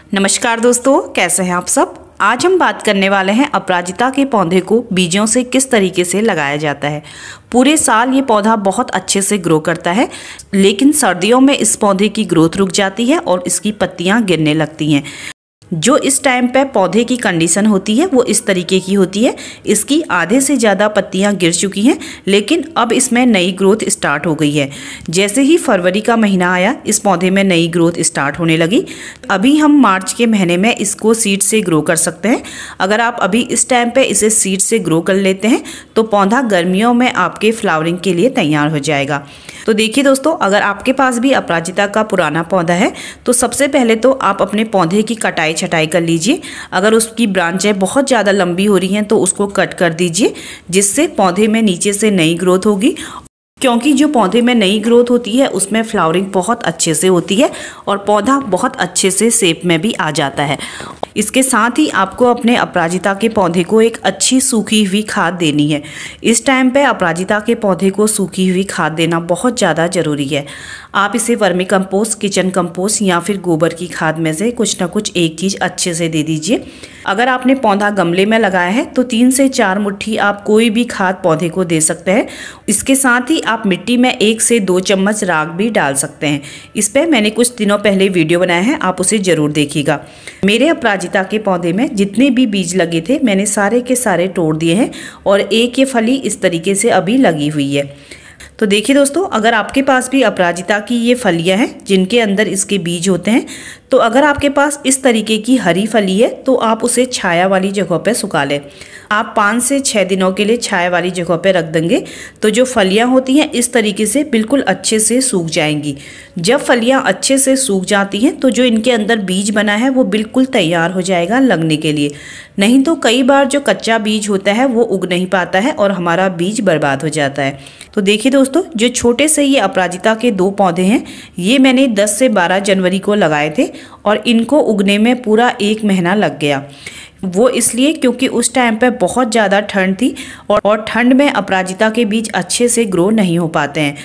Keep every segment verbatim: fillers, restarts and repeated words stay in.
नमस्कार दोस्तों, कैसे हैं आप सब। आज हम बात करने वाले हैं अपराजिता के पौधे को बीजों से किस तरीके से लगाया जाता है। पूरे साल ये पौधा बहुत अच्छे से ग्रो करता है, लेकिन सर्दियों में इस पौधे की ग्रोथ रुक जाती है और इसकी पत्तियां गिरने लगती हैं। जो इस टाइम पे पौधे की कंडीशन होती है वो इस तरीके की होती है। इसकी आधे से ज़्यादा पत्तियां गिर चुकी हैं, लेकिन अब इसमें नई ग्रोथ स्टार्ट हो गई है। जैसे ही फरवरी का महीना आया, इस पौधे में नई ग्रोथ स्टार्ट होने लगी। अभी हम मार्च के महीने में इसको सीड से ग्रो कर सकते हैं। अगर आप अभी इस टाइम पे इसे सीड से ग्रो कर लेते हैं तो पौधा गर्मियों में आपके फ्लावरिंग के लिए तैयार हो जाएगा। तो देखिए दोस्तों, अगर आपके पास भी अपराजिता का पुराना पौधा है तो सबसे पहले तो आप अपने पौधे की कटाई छटाई कर लीजिए। अगर उसकी ब्रांचें बहुत ज़्यादा लंबी हो रही हैं तो उसको कट कर दीजिए, जिससे पौधे में नीचे से नई ग्रोथ होगी। क्योंकि जो पौधे में नई ग्रोथ होती है उसमें फ्लावरिंग बहुत अच्छे से होती है और पौधा बहुत अच्छे से शेप में भी आ जाता है। इसके साथ ही आपको अपने अपराजिता के पौधे को एक अच्छी सूखी हुई खाद देनी है। इस टाइम पे अपराजिता के पौधे को सूखी हुई खाद देना बहुत ज़्यादा ज़रूरी है। आप इसे वर्मी कंपोस्ट, किचन कंपोस्ट या फिर गोबर की खाद में से कुछ ना कुछ एक चीज़ अच्छे से दे दीजिए। अगर आपने पौधा गमले में लगाया है तो तीन से चार मुट्ठी आप कोई भी खाद पौधे को दे सकते हैं। इसके साथ ही आप मिट्टी में एक से दो चम्मच राख भी डाल सकते हैं। इस पर मैंने कुछ दिनों पहले वीडियो बनाया है, आप उसे ज़रूर देखिएगा। मेरे अपराजिता के पौधे में जितने भी बीज लगे थे मैंने सारे के सारे तोड़ दिए हैं और एक ये फली इस तरीके से अभी लगी हुई है। तो देखिए दोस्तों, अगर आपके पास भी अपराजिता की ये फलियां हैं जिनके अंदर इसके बीज होते हैं, तो अगर आपके पास इस तरीके की हरी फली है तो आप उसे छाया वाली जगह पे सुखा लें। आप पाँच से छः दिनों के लिए छाया वाली जगह पे रख देंगे तो जो फलियां होती हैं इस तरीके से बिल्कुल अच्छे से सूख जाएंगी। जब फलियां अच्छे से सूख जाती हैं तो जो इनके अंदर बीज बना है वो बिल्कुल तैयार हो जाएगा लगने के लिए। नहीं तो कई बार जो कच्चा बीज होता है वो उग नहीं पाता है और हमारा बीज बर्बाद हो जाता है। तो देखिए दोस्तों, जो छोटे से ये अपराजिता के दो पौधे हैं ये मैंने दस से बारह जनवरी को लगाए थे और इनको उगने में पूरा एक महीना लग गया। वो इसलिए क्योंकि उस टाइम पे बहुत ज़्यादा ठंड थी और ठंड में अपराजिता के बीज अच्छे से ग्रो नहीं हो पाते हैं।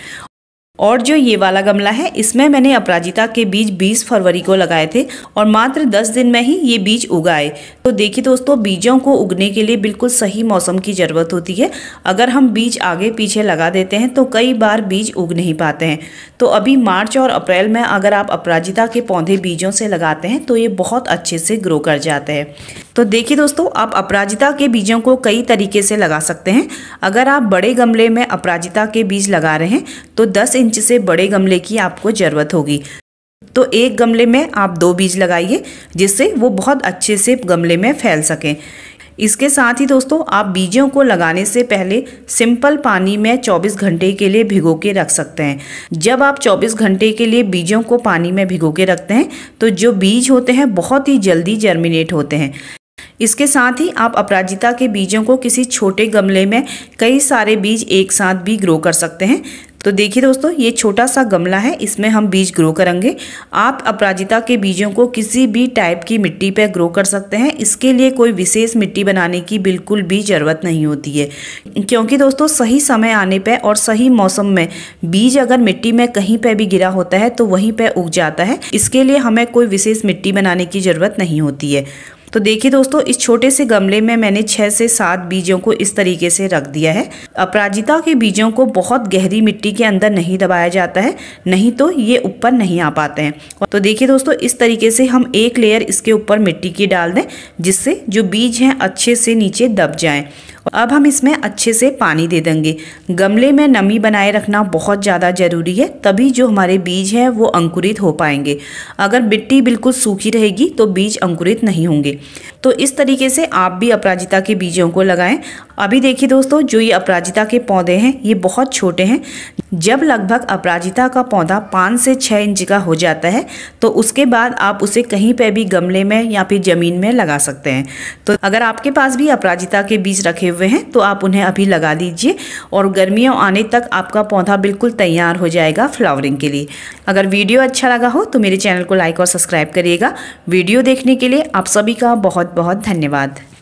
और जो ये वाला गमला है इसमें मैंने अपराजिता के बीज बीस फरवरी को लगाए थे और मात्र दस दिन में ही ये बीज उगाए। तो देखिए दोस्तों, बीजों को उगने के लिए बिल्कुल सही मौसम की ज़रूरत होती है। अगर हम बीज आगे पीछे लगा देते हैं तो कई बार बीज उग नहीं पाते हैं। तो अभी मार्च और अप्रैल में अगर आप अपराजिता के पौधे बीजों से लगाते हैं तो ये बहुत अच्छे से ग्रो कर जाते हैं। तो देखिए दोस्तों, आप अपराजिता के बीजों को कई तरीके से लगा सकते हैं। अगर आप बड़े गमले में अपराजिता के बीज लगा रहे हैं तो दस इंच से बड़े गमले की आपको ज़रूरत होगी। तो एक गमले में आप दो बीज लगाइए जिससे वो बहुत अच्छे से गमले में फैल सकें। इसके साथ ही दोस्तों, आप बीजों को लगाने से पहले सिंपल पानी में चौबीस घंटे के लिए भिगो के रख सकते हैं। जब आप चौबीस घंटे के लिए बीजों को पानी में भिगो के रखते हैं तो जो बीज होते हैं बहुत ही जल्दी जर्मिनेट होते हैं। इसके साथ ही आप अपराजिता के बीजों को किसी छोटे गमले में कई सारे बीज एक साथ भी ग्रो कर सकते हैं। तो देखिए दोस्तों, ये छोटा सा गमला है, इसमें हम बीज ग्रो करेंगे। आप अपराजिता के बीजों को किसी भी टाइप की मिट्टी पे ग्रो कर सकते हैं। इसके लिए कोई विशेष मिट्टी बनाने की बिल्कुल भी ज़रूरत नहीं होती है, क्योंकि दोस्तों सही समय आने पे और सही मौसम में बीज अगर मिट्टी में कहीं पे भी गिरा होता है तो वहीं पे उग जाता है। इसके लिए हमें कोई विशेष मिट्टी बनाने की ज़रूरत नहीं होती है। तो देखिए दोस्तों, इस छोटे से गमले में मैंने छः से सात बीजों को इस तरीके से रख दिया है। अपराजिता के बीजों को बहुत गहरी मिट्टी के अंदर नहीं दबाया जाता है, नहीं तो ये ऊपर नहीं आ पाते हैं। तो देखिए दोस्तों, इस तरीके से हम एक लेयर इसके ऊपर मिट्टी की डाल दें जिससे जो बीज हैं अच्छे से नीचे दब जाएं। अब हम इसमें अच्छे से पानी दे देंगे। गमले में नमी बनाए रखना बहुत ज़्यादा ज़रूरी है, तभी जो हमारे बीज हैं वो अंकुरित हो पाएंगे। अगर मिट्टी बिल्कुल सूखी रहेगी तो बीज अंकुरित नहीं होंगे। तो इस तरीके से आप भी अपराजिता के बीजों को लगाएं। अभी देखिए दोस्तों, जो ये अपराजिता के पौधे हैं ये बहुत छोटे हैं। जब लगभग अपराजिता का पौधा पाँच से छः इंच का हो जाता है तो उसके बाद आप उसे कहीं पे भी गमले में या फिर ज़मीन में लगा सकते हैं। तो अगर आपके पास भी अपराजिता के बीज रखे हुए हैं तो आप उन्हें अभी लगा दीजिए और गर्मियों आने तक आपका पौधा बिल्कुल तैयार हो जाएगा फ्लावरिंग के लिए। अगर वीडियो अच्छा लगा हो तो मेरे चैनल को लाइक और सब्सक्राइब करिएगा। वीडियो देखने के लिए आप सभी का बहुत बहुत धन्यवाद।